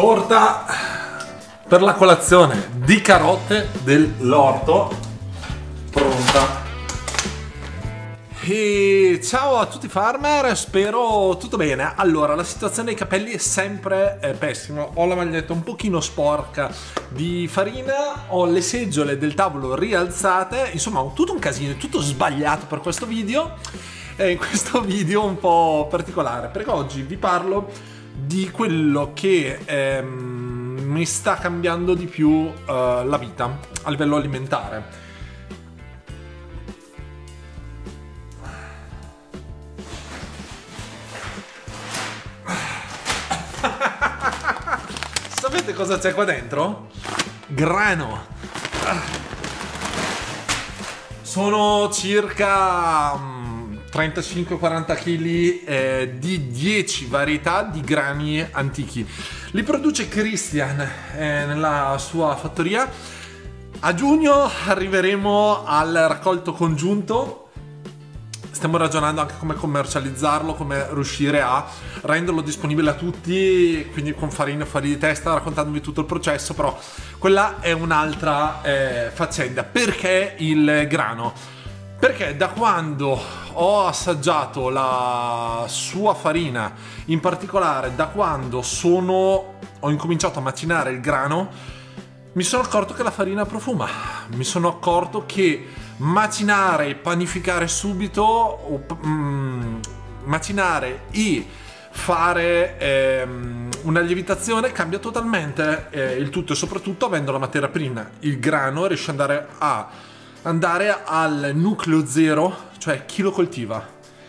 Torta per la colazione di carote dell'orto pronta. E ciao a tutti farmer, spero tutto bene. Allora, la situazione dei capelli è sempre pessima. Ho la maglietta un pochino sporca di farina, ho le seggiole del tavolo rialzate, insomma ho tutto un casino, tutto sbagliato per questo video. E in questo video un po' particolare, perché oggi vi parlo di quello che mi sta cambiando di più la vita a livello alimentare. Sapete cosa c'è qua dentro? Grano. Sono circa 35-40 kg di 10 varietà di grani antichi. Li produce Christian nella sua fattoria. A giugno arriveremo al raccolto congiunto. Stiamo ragionando anche come commercializzarlo, come riuscire a renderlo disponibile a tutti, quindi con farina fuori di testa, raccontandovi tutto il processo, però quella è un'altra faccenda. Perché il grano? Perché da quando ho assaggiato la sua farina, in particolare da quando ho incominciato a macinare il grano, mi sono accorto che la farina profuma. Mi sono accorto che macinare e panificare subito, macinare e fare una lievitazione cambia totalmente il tutto, e soprattutto avendo la materia prima, il grano, riesce ad andare al nucleo zero, cioè chi lo coltiva.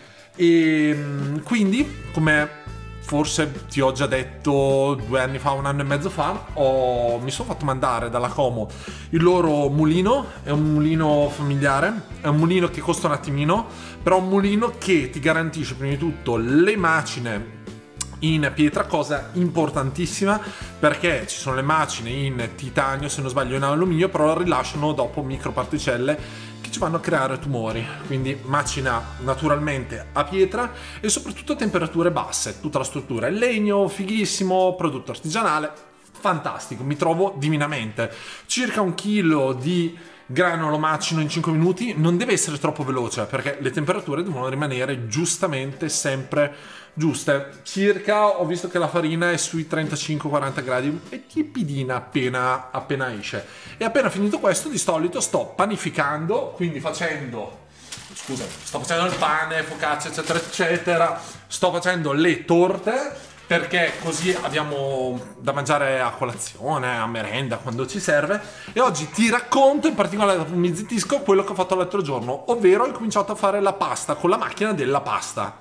E quindi, come forse ti ho già detto 2 anni fa, 1 anno e mezzo fa, mi sono fatto mandare dalla Como il loro mulino. È un mulino familiare, è un mulino che costa un attimino, però è un mulino che ti garantisce prima di tutto le macine in pietra, cosa importantissima, perché ci sono le macine in titanio, se non sbaglio in alluminio, però rilasciano dopo microparticelle che ci vanno a creare tumori. Quindi macina naturalmente a pietra e soprattutto a temperature basse. Tutta la struttura è legno, fighissimo, prodotto artigianale, fantastico, mi trovo divinamente. Circa 1 chilo di grano lo macino in 5 minuti, non deve essere troppo veloce perché le temperature devono rimanere giustamente sempre giuste. Circa, ho visto che la farina è sui 35-40 gradi, è tiepidina appena esce. E appena finito questo, di solito sto panificando, quindi sto facendo il pane, focaccia eccetera eccetera, sto facendo le torte, perché così abbiamo da mangiare a colazione, a merenda, quando ci serve. E oggi ti racconto, in particolare mi zittisco, quello che ho fatto l'altro giorno, ovvero ho cominciato a fare la pasta con la macchina della pasta.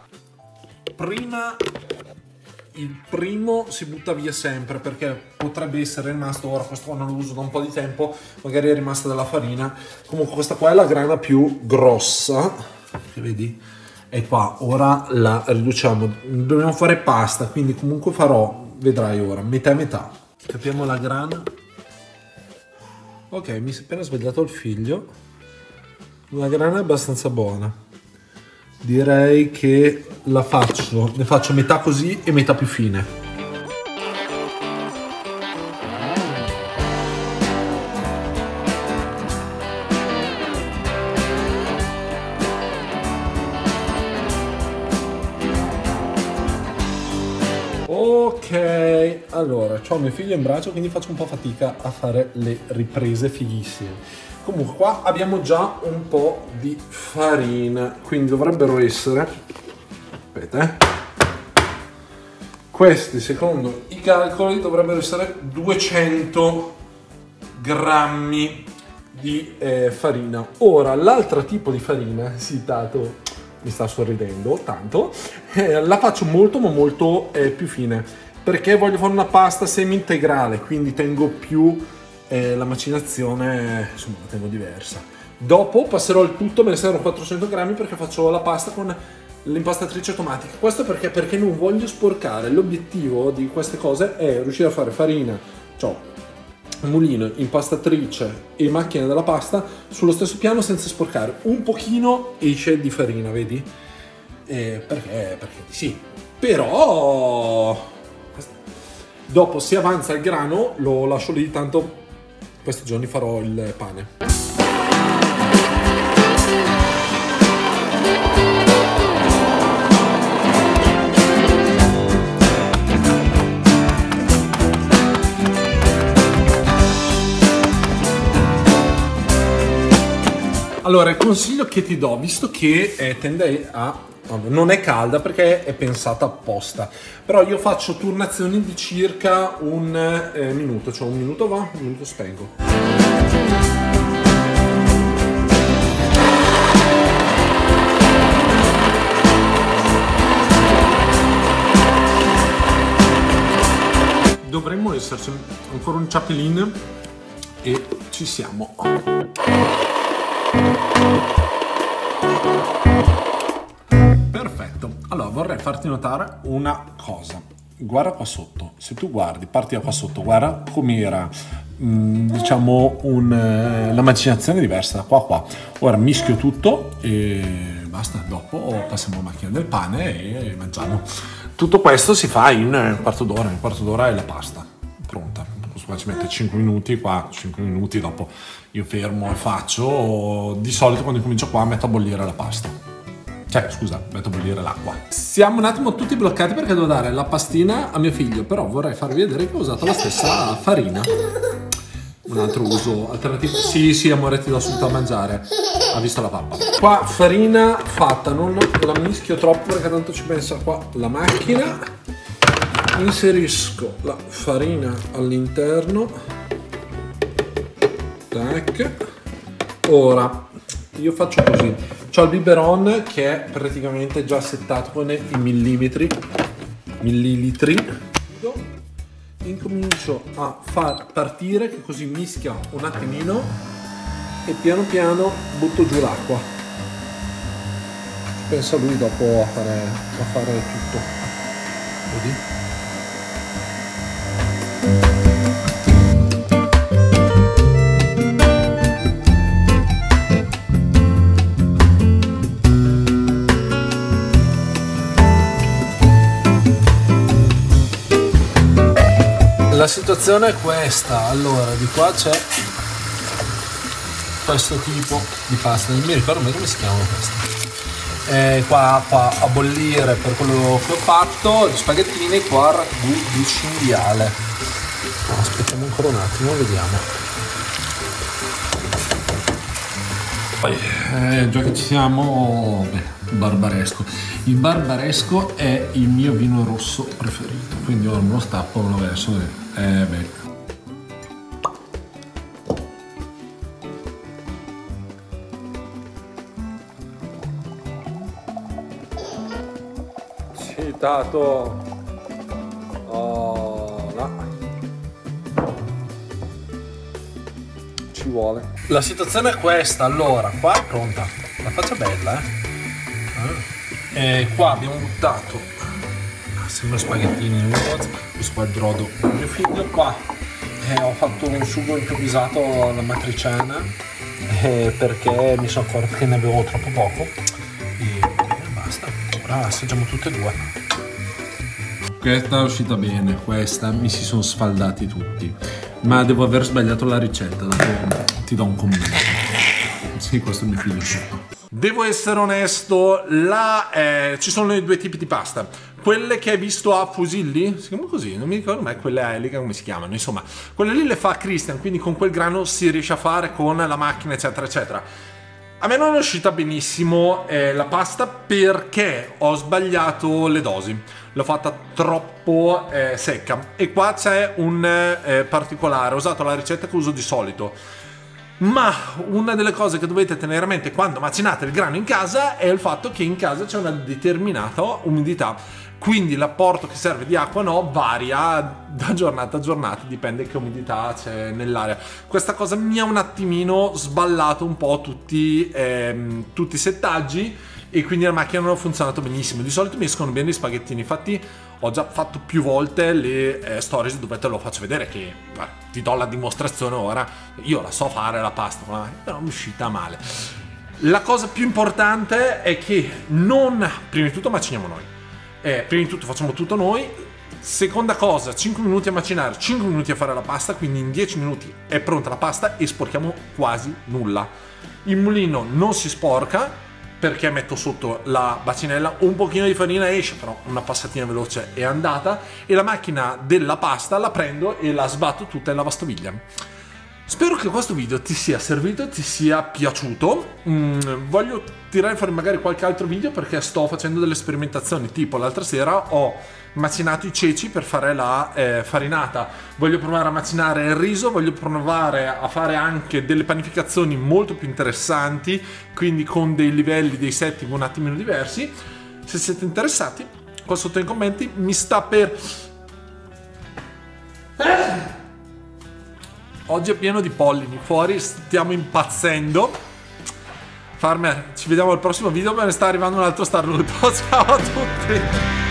Il primo si butta via sempre perché potrebbe essere rimasto, ora questo qua non lo uso da un po' di tempo, magari è rimasta della farina. Comunque questa qua è la grana più grossa, che vedi? E qua ora la riduciamo, dobbiamo fare pasta, quindi comunque farò, vedrai ora, metà e metà. Capiamo la grana. Ok, mi si è appena svegliato il figlio. La grana è abbastanza buona. Direi che ne faccio metà così e metà più fine. Ok, allora, ho mio figlio in braccio, quindi faccio un po' fatica a fare le riprese fighissime. Comunque qua abbiamo già un po' di farina, quindi dovrebbero essere, aspetta, questi secondo i calcoli dovrebbero essere 200 grammi di farina. Ora l'altro tipo di farina, sì, Tato mi sta sorridendo tanto, la faccio molto ma molto più fine, perché voglio fare una pasta semi integrale, quindi tengo più la macinazione, insomma la tengo diversa. Dopo passerò il tutto, me ne servono 400 grammi perché faccio la pasta con l'impastatrice automatica. Questo perché non voglio sporcare. L'obiettivo di queste cose è riuscire a fare farina, cioè mulino, impastatrice e macchina della pasta sullo stesso piano senza sporcare. Un pochino esce di farina, vedi? Perché sì. Però Dopo si avanza il grano, lo lascio lì, tanto questi giorni farò il pane. Allora, il consiglio che ti do, visto che tende a... non è calda perché è pensata apposta, però io faccio turnazioni di circa un minuto, cioè un minuto va, un minuto spengo. Dovremmo esserci ancora un ciappellin e ci siamo. Perfetto, allora vorrei farti notare una cosa. Guarda qua sotto, se tu guardi, parti da qua sotto, guarda com'era, diciamo, la macinazione è diversa da qua a qua. Ora mischio tutto e basta, dopo passiamo alla macchina del pane e mangiamo. Tutto questo si fa in un quarto d'ora è la pasta pronta. Qua ci mette 5 minuti, qua 5 minuti, dopo io fermo e faccio. Di solito quando comincio qua metto a bollire la pasta. Cioè, scusa, metto a bollire l'acqua. Siamo un attimo tutti bloccati perché devo dare la pastina a mio figlio, però vorrei farvi vedere che ho usato la stessa farina. Un altro uso alternativo. Sì, amore, ti do subito a mangiare. Ha visto la pappa. Qua farina fatta, non la mischio troppo perché tanto ci pensa qua la macchina. Inserisco la farina all'interno. Tac. Ora io faccio così. C'ho il biberon che è praticamente già settato con i millilitri. Incomincio a far partire, che così mischia un attimino e piano piano butto giù l'acqua. Pensa lui dopo a fare tutto. Vedi? La situazione è questa, allora di qua c'è questo tipo di pasta, non mi ricordo mai come si chiamano queste, qua a bollire per quello che ho fatto, gli spaghettini, qua ragù di cinghiale. Aspettiamo ancora un attimo, vediamo. Poi, già che ci siamo, barbaresco. Il barbaresco è il mio vino rosso preferito, quindi ora me lo stappo, lo verso. Sì, Tato. Oh, là. Ci vuole. La situazione è questa, allora, qua è pronta. La faccia bella, qua abbiamo buttato sembra spaghettini, questo qua è il brodo mio figlio. Qua ho fatto un sugo improvvisato alla matriciana perché mi sono accorto che ne avevo troppo poco e basta, ora assaggiamo tutte e due. Questa è uscita bene, questa mi si sono sfaldati tutti, ma devo aver sbagliato la ricetta, dopo ti do un commento. Sì, questo è mio figlio. Devo essere onesto, ci sono i due tipi di pasta. Quelle che hai visto a Fusilli, si chiamano così, non mi ricordo mai, quelle a elica come si chiamano, insomma, quelle lì le fa Christian, quindi con quel grano si riesce a fare con la macchina, eccetera, eccetera. A me non è uscita benissimo la pasta perché ho sbagliato le dosi, l'ho fatta troppo secca. E qua c'è un particolare, ho usato la ricetta che uso di solito. Ma una delle cose che dovete tenere a mente quando macinate il grano in casa è il fatto che in casa c'è una determinata umidità, quindi l'apporto che serve di acqua varia da giornata a giornata, dipende che umidità c'è nell'aria. Questa cosa mi ha un attimino sballato un po' tutti i settaggi e quindi la macchina non ha funzionato benissimo. Di solito mi escono bene gli spaghettini, infatti ho già fatto più volte le stories dove te lo faccio vedere che ti do la dimostrazione ora. Io la so fare la pasta con la macchina, però mi è uscita male. La cosa più importante è che prima di tutto maciniamo noi, prima di tutto facciamo tutto noi, Seconda cosa, 5 minuti a macinare, 5 minuti a fare la pasta, quindi in 10 minuti è pronta la pasta e sporchiamo quasi nulla. Il mulino non si sporca perché metto sotto la bacinella, un pochino di farina esce, però una passatina veloce è andata, e la macchina della pasta la prendo e la sbatto tutta in lavastoviglie. Spero che questo video ti sia servito, ti sia piaciuto. Voglio tirare fuori magari qualche altro video perché sto facendo delle sperimentazioni, tipo l'altra sera ho macinato i ceci per fare la farinata, voglio provare a macinare il riso, voglio provare a fare anche delle panificazioni molto più interessanti, quindi con dei livelli, dei setting un attimino diversi. Se siete interessati, qua sotto nei commenti mi sta per... Oggi è pieno di pollini fuori, stiamo impazzendo. Farmer, ci vediamo al prossimo video, me ne sta arrivando un altro starnuto. Ciao a tutti!